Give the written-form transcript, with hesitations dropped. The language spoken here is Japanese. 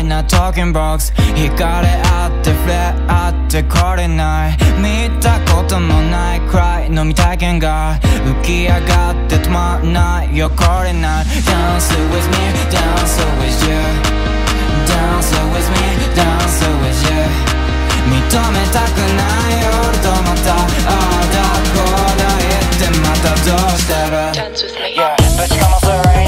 いなトーキングボックス惹かれ合って触れ合ってこれない見たこともないくらい飲み体験が浮き上がって止まんないよこれない Dance with me, dance with you Dance with me, dance with you 認めたくない夜とまたああだこうだ言ってまたどうしてる Dance with me、yeah, ぶちかます